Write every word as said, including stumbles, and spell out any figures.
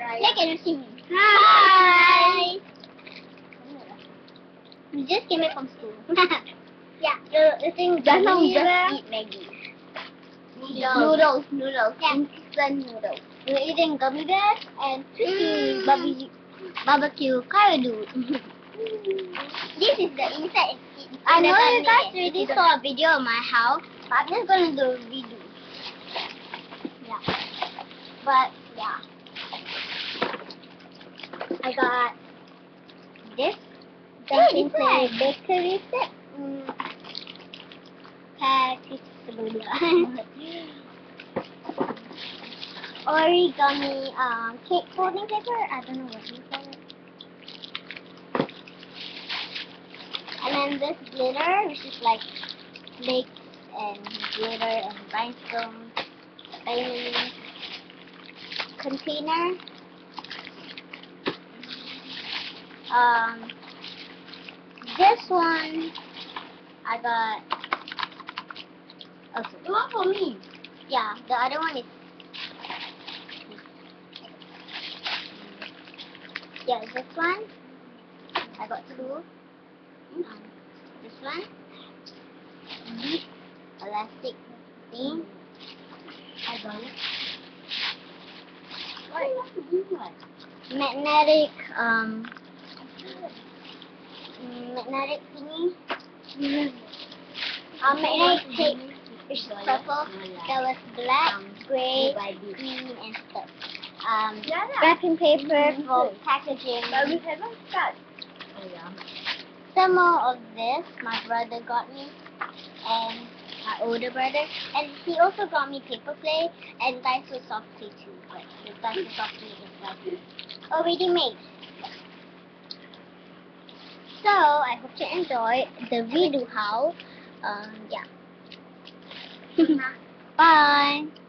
Look at see me. Hi. We just came back from school. Yeah. The thing just now we just eat Maggie. Noodles. Noodles. Noodles. Yeah. Instant noodles. We're eating gummy bears and crispy mm. barbecue barbecue curry. This is the inside. I know you guys already saw a video of my house, but I'm just gonna do a redo. Yeah. But yeah. I got this Dunkin' Play bakery set. Mm. Origami um, cake folding paper. I don't know what you call it. And then this glitter, which is like flakes and glitter and rhinestones. Diamond container. Um, this one I got. Okay. The one for me. Yeah, the other one is. Yeah, this one. I got two. Um, this one. This elastic thing. I got it. What? Magnetic um. Magnetic thingy. Um, magnetic tape. Which is purple. There was black, gray, green, and stuff. Um, wrapping paper for packaging. But we haven't started. Oh yeah. Some more of this my brother got me, and my older brother, and he also got me paper plate and Daiso soft play too. But the Daiso soft play is like already made. So I hope you enjoyed the redo how. Um, yeah. Bye.